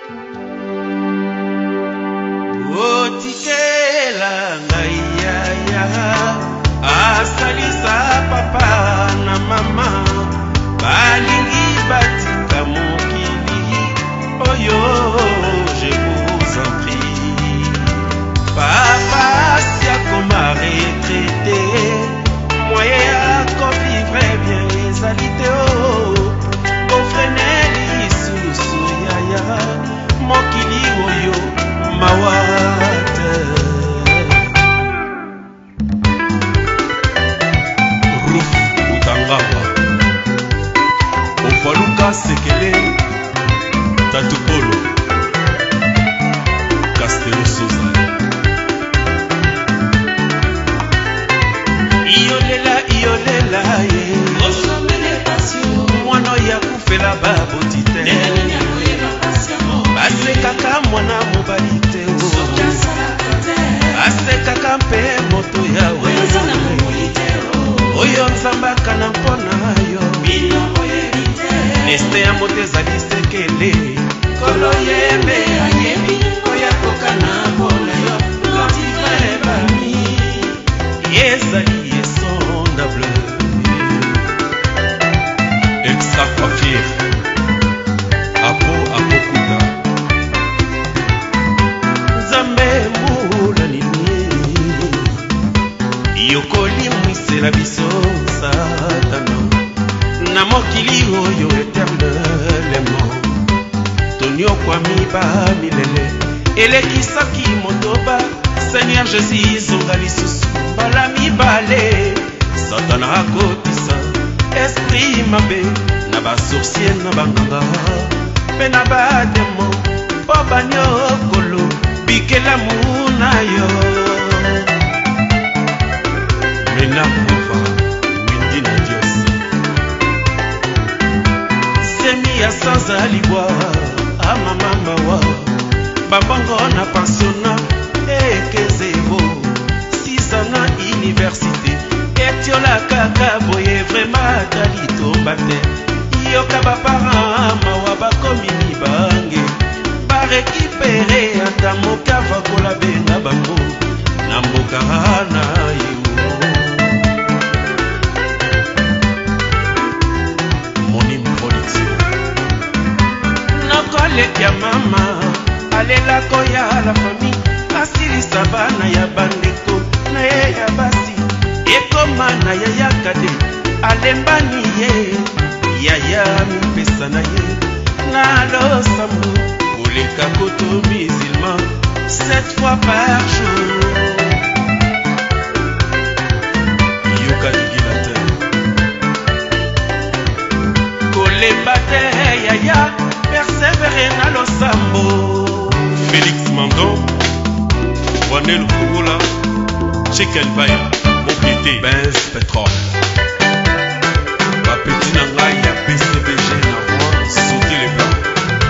Otikela ngai yaya asalisa papa na mama balingi batika mokili oyo, je vous en prie. Papa si akoma retraité moyen ya kovivre bien ezali te o ofreneli sulusu yaya mokili oyo mawate. Ruf Utangawa Ofaluka Sekele Tatupolo Castelo Souza Iolela ye mwana ya kufela babotite basekaka mwana mobali te basekaka mpe moto yawe oyo nzambaka na mpona yo leste ya moto ezali sekele kolo yembe ayebi oyakoka na mpona yo lotivre bami ezali esondable extra coiffure apokuta nzambe mbula nini yokoli mwisela biso satana na mokili oyo eternellement toniokwami bamilele elekisaki motoba Seigneur Jésus zonga lisusu mbala mibale satana akotisa esprit mabe na basorcier na banganga mpe na bademo mpo banyokolo bikelamu na yo mena kufa windi na dios semi ya sanza libwa amamamawa babongo na pensiona ekezebo sisana université etiola kaka boye vraiment talitomba te yoka baparent mawa bakomi mibange barekipere ata mokava kolabenga bango na mboka na yo Monim Production nokolekia mama alelako ya la famille asilisa bana ya bandeko na ye ya basi ekoma na yaya kade alembani ye yaya mipesa na ye na losambo koleka koto musulman 7 fois par jour yoka ligila te kolemba te yaya persevere na losambo Félix Mandon Wanel Kougoula Chicken Baya Mobilité Benz Pétrole Bapeti Nangai ya PCBG na roi sauter les blancs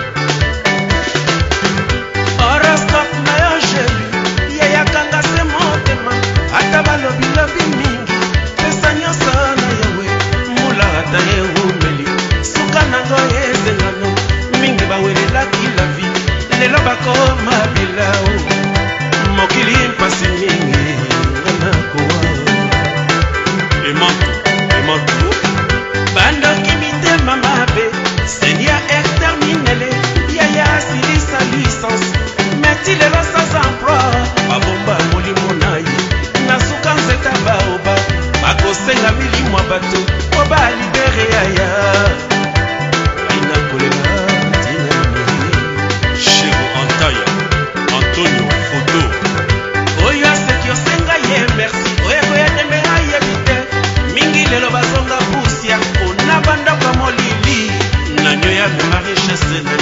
Horoscope na yo jelu Yaya kanga se motema Ata balobi lobi mingi Pesa nyosa na yawe Mula ata ye umeli Suka nango ezengano Mingi bawelelaki la vie Lelo bakoma bilao mokili mpasi mingi nakowa emantu bandoki mitema mabe Seigneur exterminele yaya silisa licence meti lelo sans emploi babomba molimo na ye nasuka nzeta baoba bakosenga milimo bato po balibere yaya ainakolela Chego Antaya Antonio Foto Oyo seki osenga ye merci Oye koye tembe aye bite Mingi lelo bazonga pusia Ona banda kwa molili Nanyo ya mema richesse